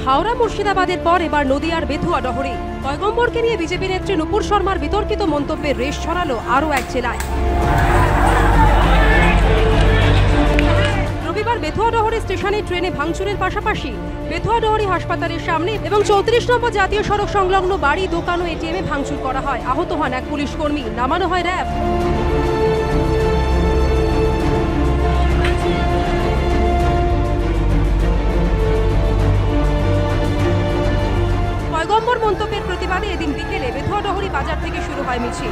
হাওড়া মুর্শিদাবাদের পর এবার নদিয়ার বেথুয়াডহরি। পয়গম্বরকে নিয়ে বিজেপি নেত্রী নুপুর শর্মার বিতর্কিত মন্তব্যের রেশ ছড়ালো আরও এক জেলায়। রবিবার বেথুয়াডহরি স্টেশনে ট্রেনে ভাঙচুরের পাশাপাশি বেথুয়াডহরি হাসপাতালের সামনে এবং 34 নম্বর জাতীয় সড়ক সংলগ্ন বাড়ি, দোকান ও এটিএমে ভাঙচুর করা হয়। আহত হন এক পুলিশ কর্মী, নামানো হয় র্যাব। পয়গম্বর মন্তব্যের প্রতিবাদে এদিন বিকেলে বেথুয়াডহরি বাজার থেকে শুরু হয় মিছিল।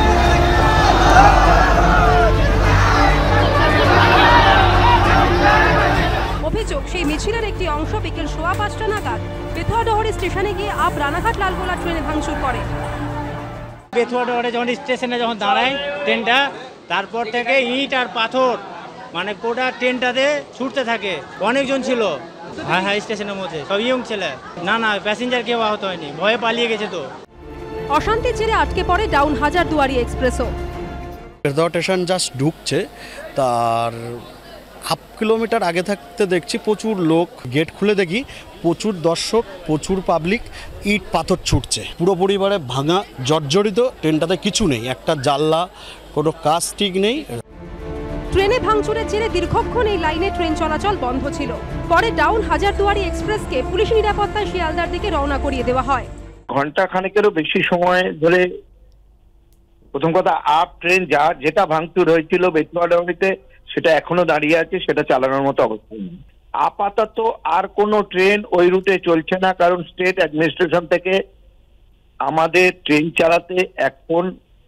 অভিযোগ, সেই মিছিলের একটি অংশ বিকেল 5:15 নাগাদ বেথুয়াডহরি স্টেশনে গিয়ে আপ রানাঘাট লালগোলা ট্রেনে ভাঙচুর করে। বেথুয়াডহরি যখন স্টেশনে দাঁড়ায় ট্রেনটা, তারপর থেকে ইট আর পাথর মানে গোটা ট্রেনটাতে ছুটতে থাকে। অনেকজন ছিল হ্যাঁ স্টেশনের মধ্যে, সব ইয়ং ছেলে। না প্যাসেঞ্জার কেউ আহত হয়নি, ভয়ে পালিয়ে গেছে। তো অশান্তির জেরে আটকে পড়ে ডাউন হাজারদুয়ারি এক্সপ্রেসও। বেথুয়া স্টেশন জাস্ট ঢুকছে, তার হাফ কিলোমিটার আগে থাকতে দেখছি প্রচুর লোক। গেট খুলে দেখি প্রচুর দর্শক, প্রচুর পাবলিক, ইট পাথর ছুটছে। পুরো পরিবারে ভাঙা জর্জরিত, ট্রেনটাতে কিছু নেই, একটা জানলা, কোনো কাজ ঠিক নেই। ট্রেনে ভাঙচুরের জেরে দীর্ঘক্ষণ এই লাইনে ট্রেন চলাচল বন্ধ ছিল। পরে ডাউন হাজারদুয়ারি এক্সপ্রেসকে পুলিশ নিরাপত্তায় শিয়ালদার দিকে রওনা করিয়ে দেওয়া হয়। ঘন্টা খানেকেরও বেশি সময় ধরে প্রথম কথা আপ ট্রেন যেটা ভাঙচুর হয়েছিল বেথুয়াডহরিতে সেটা এখনো দাঁড়িয়ে আছে, সেটা চালানোর মতো অবস্থা নেই। আপাতত আর কোনো ট্রেন ওই রুটে চলছে না, কারণ স্টেট অ্যাডমিনিস্ট্রেশন থেকে আমাদের ট্রেন চালাতে এখন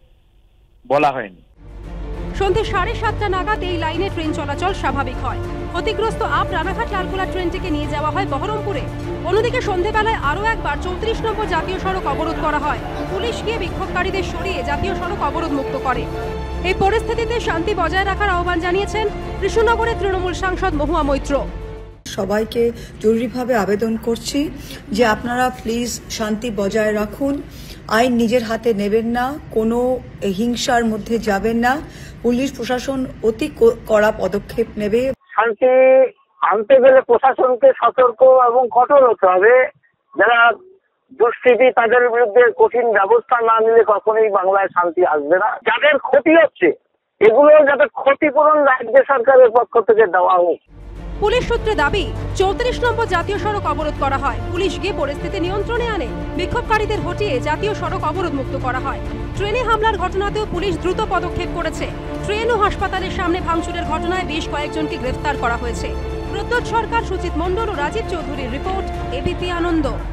বলা হয়নি। সন্ধ্যে 7:30 নাগাদ এই লাইনে ট্রেন চলাচল স্বাভাবিক হয়। ক্ষতিগ্রস্ত আপ রানাঘাট লালগোলা ট্রেনটিকে নিয়ে যাওয়া হয় বহরমপুরে। অন্যদিকে সন্ধ্যেবেলায় আরও একবার 34 নম্বর জাতীয় সড়ক অবরোধ করা হয়। পুলিশ গিয়ে বিক্ষোভকারীদের সরিয়ে জাতীয় সড়ক অবরোধ মুক্ত করে। এই পরিস্থিতিতে শান্তি বজায় রাখার আহ্বান জানিয়েছেন কৃষ্ণনগরের তৃণমূল সাংসদ মহুয়া মৈত্র। সবাইকে জরুরিভাবে আবেদন করছি যে আপনারা প্লিজ শান্তি বজায় রাখুন, আইন নিজের হাতে নেবেন না, কোনো হিংসার মধ্যে যাবেন না। পুলিশ প্রশাসন অতি কড়া পদক্ষেপ নেবে। শান্তি আনতে গেলে প্রশাসনকে সতর্ক এবং কঠোর হতে হবে। যারা দুষ্কৃতী তাদের বিরুদ্ধে কঠিন ব্যবস্থা না নিলে কখনোই বাংলায় শান্তি আসবে না। যাদের ক্ষতি হচ্ছে এগুলো যাতে ক্ষতিপূরণ রাজ্য সরকারের পক্ষ থেকে দেওয়া হোক। পুলিশ সূত্রে দাবি 34 নম্বর জাতীয় সড়ক অবরোধ করা হয়। পুলিশ গিয়ে পরিস্থিতি নিয়ন্ত্রণে আনে, বিক্ষোভকারীদের হটিয়ে জাতীয় সড়ক অবরোধ মুক্ত করা হয়। ট্রেনে হামলার ঘটনাতেও পুলিশ দ্রুত পদক্ষেপ করেছে। ট্রেন ও হাসপাতালের সামনে ভাঙচুরের ঘটনায় বেশ কয়েকজনকে গ্রেফতার করা হয়েছে। প্রদ্যোৎ সরকার, সুচিত মণ্ডল ও রাজীব চৌধুরীর রিপোর্ট, ABP আনন্দ।